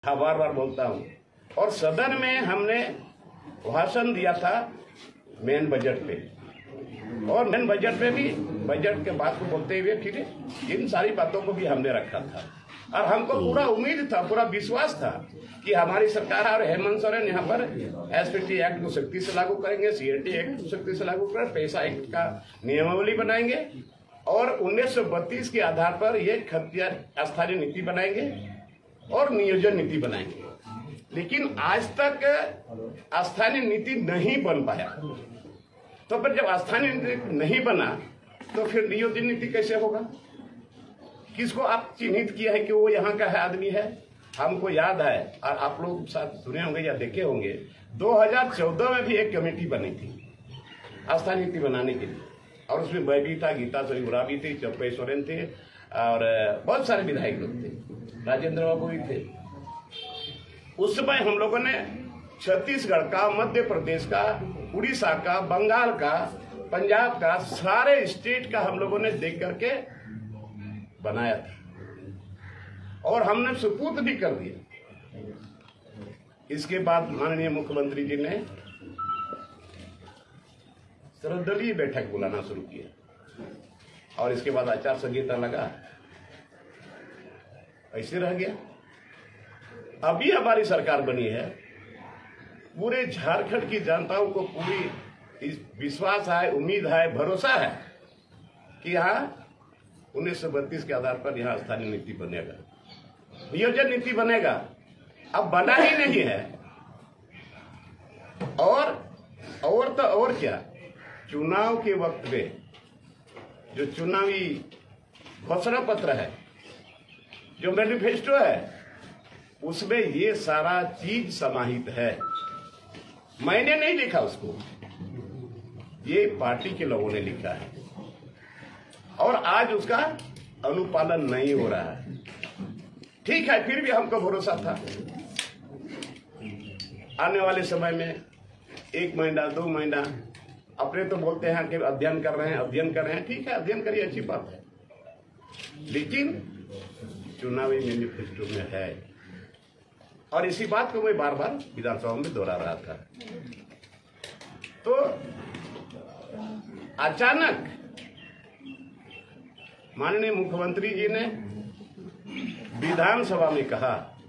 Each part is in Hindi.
हाँ, बार बार बोलता हूँ। और सदन में हमने भाषण दिया था मेन बजट पे, और मेन बजट पे भी बजट के बात को बोलते हुए फिर इन सारी बातों को भी हमने रखा था। और हमको पूरा उम्मीद था, पूरा विश्वास था कि हमारी सरकार और हेमंत सोरेन यहाँ पर एसपीटी एक्ट को सख्ती से लागू करेंगे, सीएटी एक्ट को सख्ती से लागू करेंगे, पैसा एक्ट का नियमावली बनाएंगे और 1932 के आधार पर ये खतिया स्थानीय नीति बनाएंगे और नियोजन नीति बनाएंगे। लेकिन आज तक स्थानीय नीति नहीं बन पाया। तो फिर जब स्थानीय नीति नहीं बना तो फिर नियोजन नीति कैसे होगा? किसको आप चिन्हित किया है कि वो यहाँ का है आदमी है? हमको याद है, और आप लोग साथ सुने होंगे या देखे होंगे, 2014 में भी एक कमेटी बनी थी स्थानीय नीति बनाने के लिए, और उसमें मैं भी था, गीता सरीगुड़ा भी थी, चौपे सोरेन थे और बहुत सारे विधायक लोग थे, राजेंद्र बाबू भी थे। उस समय हम लोगों ने छत्तीसगढ़ का, मध्य प्रदेश का, उड़ीसा का, बंगाल का, पंजाब का, सारे स्टेट का हम लोगों ने देख करके बनाया था और हमने सुपुर्द भी कर दिया। इसके बाद माननीय मुख्यमंत्री जी ने सर्वदलीय बैठक बुलाना शुरू किया और इसके बाद आचार संहिता लगा, ऐसे रह गया। अभी हमारी सरकार बनी है, पूरे झारखंड की जनताओं को पूरी विश्वास है, उम्मीद है, भरोसा है कि यहाँ 1932 के आधार पर यहाँ स्थानीय नीति बनेगा, नियोजन नीति बनेगा। अब बना ही नहीं है। और तो और क्या, चुनाव के वक्त में जो चुनावी घोषणा पत्र है, जो मैनिफेस्टो है, उसमें ये सारा चीज समाहित है। मैंने नहीं लिखा उसको, ये पार्टी के लोगों ने लिखा है और आज उसका अनुपालन नहीं हो रहा है। ठीक है, फिर भी हमको भरोसा था आने वाले समय में 1 महीना 2 महीना, अपने तो बोलते हैं कि अध्ययन कर रहे हैं, ठीक है, अध्ययन करिए, अच्छी बात है, लेकिन चुनावी मैनिफेस्टो में है। और इसी बात को मैं बार बार विधानसभा में दोहरा रहा था। तो अचानक माननीय मुख्यमंत्री जी ने विधानसभा में कहा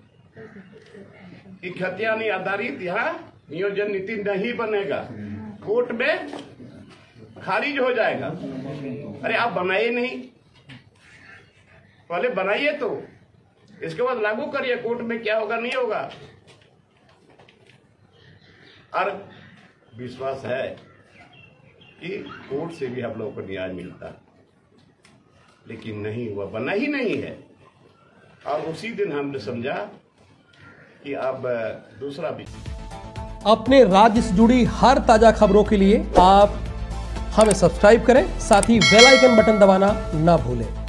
कि खतियानी आधारित यहाँ नियोजन नीति नहीं बनेगा, कोर्ट में खारिज हो जाएगा। अरे आप बनाइए नहीं, पहले बनाइए तो इसके बाद लागू करिए, कोर्ट में क्या होगा नहीं होगा। और विश्वास है कि कोर्ट से भी हम लोगों को न्याय मिलता, लेकिन नहीं हुआ, बना ही नहीं है। और उसी दिन हमने समझा कि अब दूसरा भी। अपने राज्य से जुड़ी हर ताजा खबरों के लिए आप हमें सब्सक्राइब करें, साथ ही बेल आइकन बटन दबाना ना भूलें।